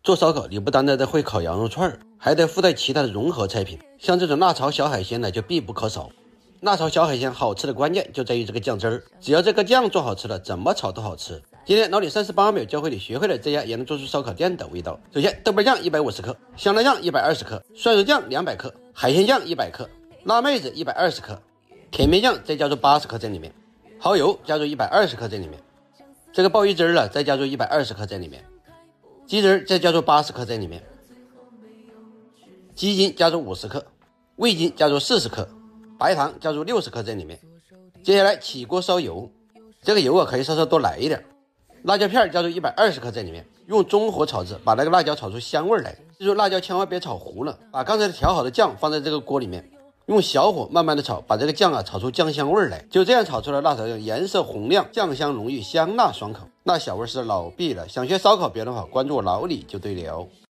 做烧烤你不单单的会烤羊肉串，还得附带其他的融合菜品，像这种辣炒小海鲜呢就必不可少。辣炒小海鲜好吃的关键就在于这个酱汁儿，只要这个酱做好吃了，怎么炒都好吃。今天老李38秒教会你学会了这家也能做出烧烤店的味道。首先，豆瓣酱150克，香辣酱120克，蒜蓉酱200克，海鲜酱100克，辣妹子120克，甜面酱再加入80克在里面，蚝油加入120克在里面，这个鲍鱼汁了再加入120克在里面，鸡汁再加入80克在里面，鸡精加入50克，味精加入40克，白糖加入60克在里面。接下来起锅烧油，这个油可以稍稍多来一点。辣椒片加入120克在里面，用中火炒制，把那个辣椒炒出香味来。记住辣椒千万别炒糊了，把刚才调好的酱放在这个锅里面，用小火慢慢的炒，把这个酱炒出酱香味来。就这样炒出来辣炒酱，颜色红亮，酱香浓郁，香辣爽口，那小味是老毕了。想学烧烤别的话，关注我老李就对了。